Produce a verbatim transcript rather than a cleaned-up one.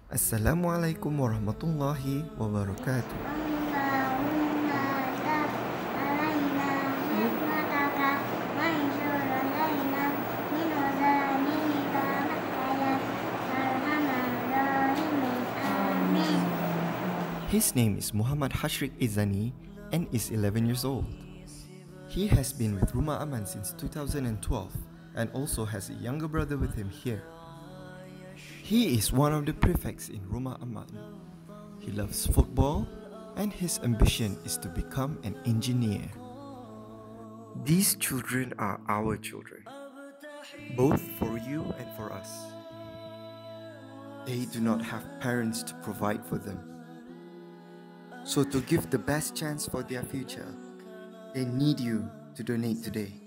Assalamualaikum warahmatullahi wabarakatuh. اللهم تب علينا نعمتك وانشر علينا من وزانك محيا أرحم الراحمين آمين. His name is Muhammad Hashrik Izani and is eleven years old. He has been with Rumah Aman since two thousand twelve and also has a younger brother with him here. He is one of the prefects in Rumah Aman. He loves football and his ambition is to become an engineer. These children are our children, both for you and for us. They do not have parents to provide for them. So to give the best chance for their future, they need you to donate today.